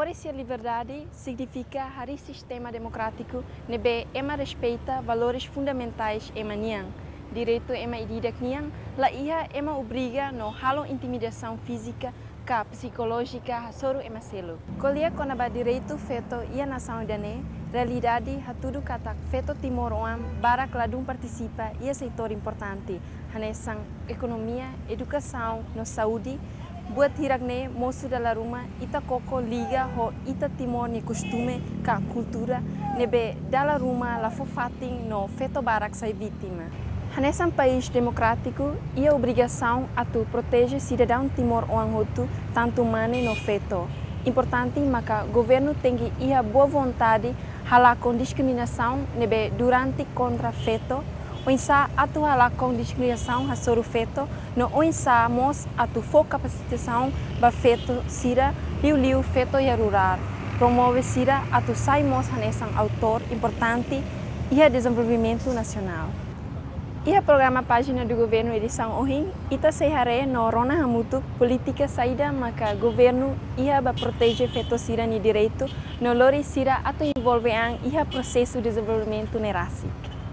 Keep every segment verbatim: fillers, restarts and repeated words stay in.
Valores e liberdade significa hari sistema democrático nebe ema respeita valores fundamentais ema niang. Direito ema idida kniang, la iha ema obriga no halo intimidação física ka psicológica hasoro ema selo. Kolia konaba direito feto ia nação idane, realidade hatudu katak feto Timor-Oam barak ladum participa ia setor importante, hanesang ekonomia, educação, no saúde, buat hiragne moço da rumah ita koko liga ho ita Timor ni costume ka cultura nebe dala rumah la fofating no feto barak sai vítima. Nesse país democrático, ia obrigação a tu proteger cidadão Timor-Oam hotu tanto mane no feto. Importante maka governo tem que ia boa vontade halar com discriminação nebe durante contra feto. Oinsa atu halar com discriminação hasoro feto, no oinsa mos atu fo capacitação ba feto sira liu liu feto ia rural. Promove sira atu sai mos hanesang autor importante ia desenvolvimento nacional. Ia programa página do governo edição Ohing, ita sehare no rona hamutu política saída maka governo ia ba proteger feto sira ni direito no lori sira atu envolve ang ia processo de desenvolvimento nerasik.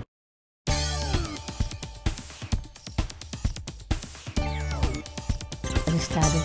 O Estado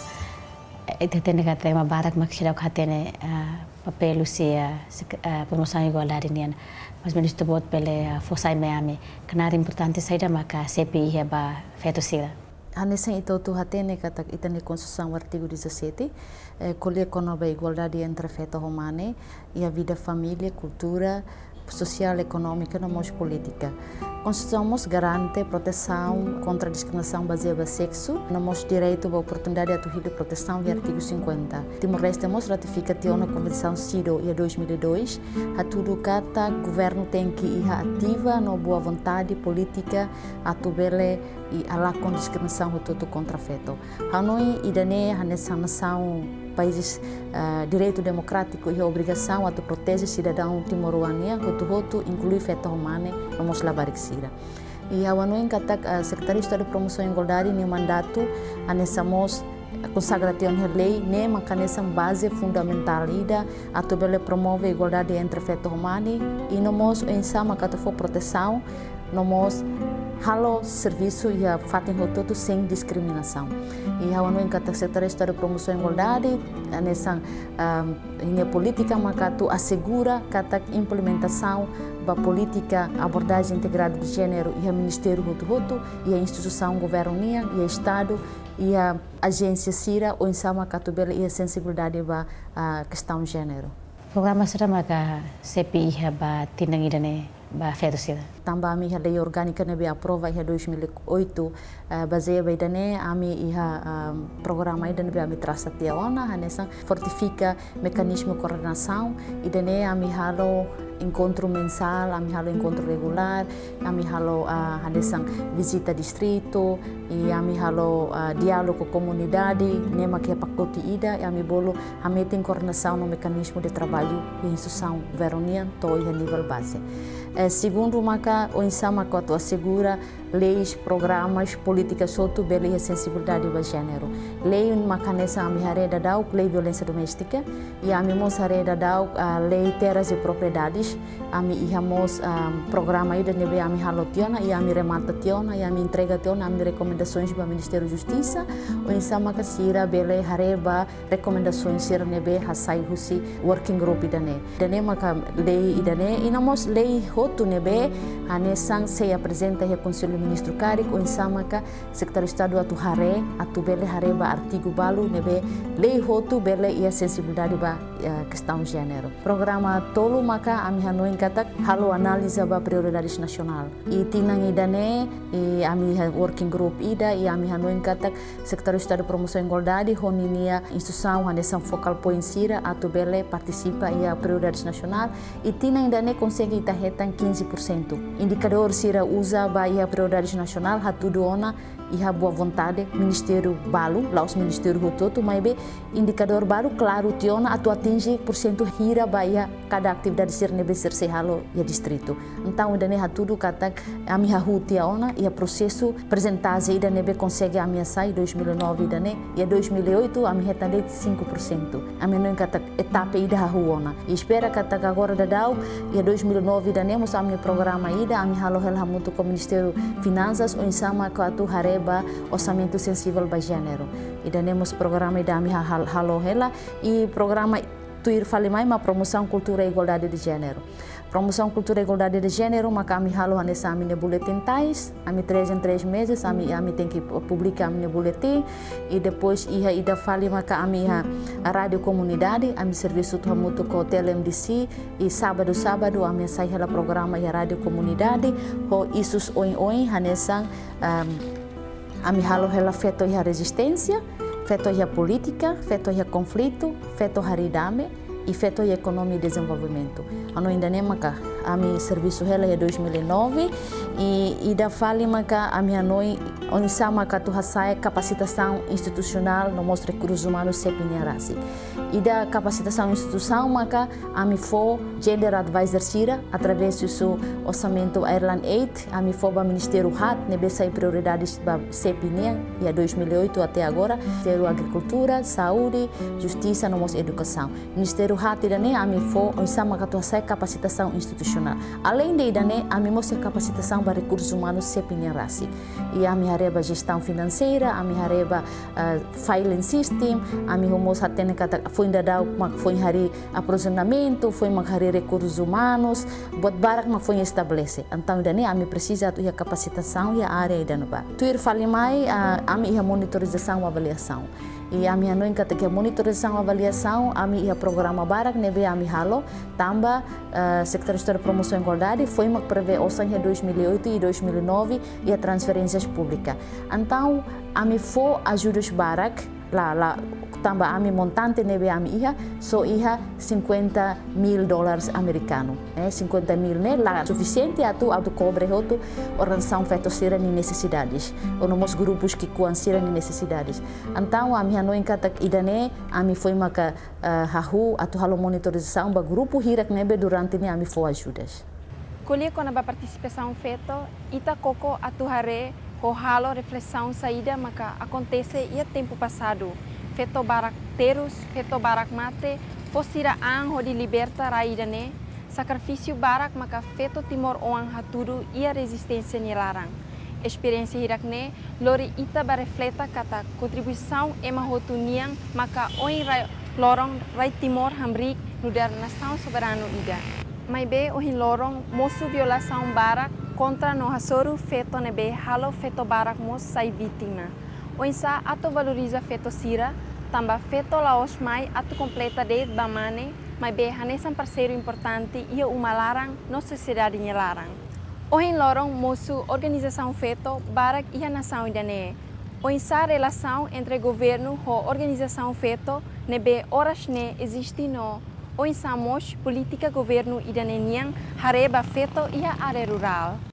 itu tem que ter uma barak maksudnya katene papel usia promoção igualdade nian. Mas ministro bot pele fosai meame kenar importante saída maka C P I ba feto sira. Hanesen itu tu hatene kata itane Constituição artigo dezessete, colhe conoba igualdade entre feto humane e a vida família, cultura, social, econômica e não política. Constituição nos garante proteção contra a discriminação baseada no sexo, nos direito à oportunidade de atuar proteção de artigo cinquenta. Timor-Leste nos ratifica a Convenção CIDO em dois mil e dois, a tudo cata governo tem que ir ativa na boa vontade política a tubele e a lá com discriminação tudo contra feto. Hanoi e dane nessa nação países uh, direito democrático e a obrigação a proteger cidadão timor-oanian que tu inclui feto humane no mos labarixira. E a Hanoi katak uh, Secretaria de Estado de Promoção e Igualdade no mandato a nessa mos consagração de lei ne mecanismo base fundamental ida a tubele promove a igualdade entre feto humane e no mos ensama que for proteção no mos halo serviço e a fatem rototo sem discriminação. E a ONU encata Secretaria de Estado de Promoção e Igualdade nessa linha política macatu assegura que a implementação da política abordagem integrada de gênero e a Ministério roto e a instituição governia e a Estado e a agência Cira ou ensama catubela e a sensibilidade da questão de gênero. Programa será maka C P I ba tinang idane ba feto sira. Tambah ami lei orgânica nebe aprova em dois mil e oito baseia idane ami iha programa idane be ami traça tiaona hanesa fortifica mecanismo de coordenação idane ami halo encontro mensal, ami halo encontro regular, ami halo uh, hadesang visita distrito, e ami halo uh, diálogo com comunidade, nema que pacote ida, e ami bolo ami tem coordenação no mecanismo de trabalho e instituição veronian to a nível base. Eh, segundo maka o insama que assegura leis, programas, políticas soto bela e sensibilidade do gênero. Lei maka nessa ami hareda dau lei violência doméstica e ami mos hareda dau uh, lei terras e propriedades. Ami ihamos um, programa ida nebe ami halo tiona e ami remata tiona e ami entrega tiona ami recomendações para o Ministério da Justiça o insama que sira bele hareba recomendações sira nebe hasai husi working group idane idane maka lei idane inamos lei hotu nebe hanesang se apresenta e Conselho Ministro Karik o insama ka Secretário de Estado atu hare atu bele hareba artigo balu nebe lei hotu bele e a sensibilidade ba uh, questão gênero programa tolo maka ami hanoi katak halo analisa ba prioridades nasional e tinang idane e ami working group ida e ami hanoi katak Secretário de Estado de Promoção e Igualdade honinia instituição hanesang focal point sira atu bele participa e a prioridades nacional e tinang idane consegue itahetan quinze por cento indicador sira usa ba e a prioridades nacional hatudo ona e a boa vontade Ministério balu lá os Ministério rototo mas be indicador balu claro tiona atu atinge por cento hira ba e cada atividade ser nebe ser se halo ia distrito. Então ida ne tudo kata ami hahutia ona ia processo apresentase ida nebe consegue ameaçar dois mil e nove ida ne ia dois mil e oito ami retade cinco por cento. Ami não kata etapa ida hahuona. E espera kata agora da dau ia dois mil e nove ida ne mos ami programa ida ami halo hel hamutu com Ministério Finanças o insama com atu hareba orçamento sensível ba gênero. Ida ne mos programa ida ami halo hela e programa tuir fale mais uma promoção cultura e igualdade de gênero. Promoção cultura e igualdade de gênero, mas kami halo nessa a minha boletim tais, a minha três em três meses, a minha tem que publicar a minha boletim e depois ia ida fale mas a minha a rádio comunidade, a minha serviço do muito com o T L M D C e sábado sábado a minha sai ela programa e a rádio comunidade, ho isus oi oi hanesan a minha halo ela feito a resistência, feito a política, feito a conflito, feito a haridame e feito a economia e desenvolvimento. Ano ainda nem maca, a minha serviço ela é dois mil e nove e ida fale maca a minha noi onde sa maca tu hasai capacitação institucional no mostra recursos humanos sepinharasi. Ida capacitação institucional maca a mi fo gender advisor sira através do seu orçamento Ireland Aid a mi fo ba Ministério Hat nebe sai prioridades ba sepinha e a dois mil e oito até agora Ministério Agricultura, Saúde, Justiça no mos educação. Ministério Hat ida ne a mi fo onde sa maca tu hasai capacitação institucional. Além de ida ne a mi mostra capacitação para recursos humanos sepinharasi. E a mi hareba gestão financeira, a mi hareba uh, filing system, a mi homos hatene kata foi ainda dar uma foi hari aprovisionamento, foi uma hari recursos humanos, bot barak ma foi estabelece. Então ainda nem a mi precisa a capacitação e a área ainda não vai. Tu ir fale mais a mi a monitorização e avaliação. E a minha não kata que a monitorização e avaliação a mi a programa barak nebe a mi halo tamba uh, Secretaria de Promoção e Igualdade foi uma prevê orçamento de dois mil e oito e dois mil e nove e a transferências públicas. Então a mi for ajudas barak lá lá tamba a mi montante nebe a mi iha so iha cinquenta mil dólares americanos, eh cinquenta mil né lá suficiente a tu auto cobre outro organização feito ser em necessidades ou nos grupos que consideram necessidades. Então a minha não encata idane a mi foi maka hahu atu halo monitorização ba grupo hirak nebe durante ne a mi foi ajudas. Colhe com a participação feita ita coco atu hare ho halo reflexão saída maka acontece e tempo passado. Feto barak terus, feto barak mate, fosira ang de liberta raidane, sacrifício barak maka feto timor oang haturu e a resistência nilarang. Experiência hirakne, lori ita barefleta kata contribuição ema hotuniang maka oin rai lorong rai timor hambrik nudar nação soberano ida. Mai be ohin lorong mosu violação barak contra no hasoru feto nebe halo feto barak mos sai vítima. Oinsa ato valoriza feto sira, tamba feto laos mai ato completa de bamane, mas be hanesan parceiro importante e uma larang no sociedade nye larang. Ohin lorong mosu organização feto barak e a nação idane. Oinsa relação entre governo e organização feto nebe horas ne existe no. Oinsa mos política governo idane niang hareba feto e a área rural.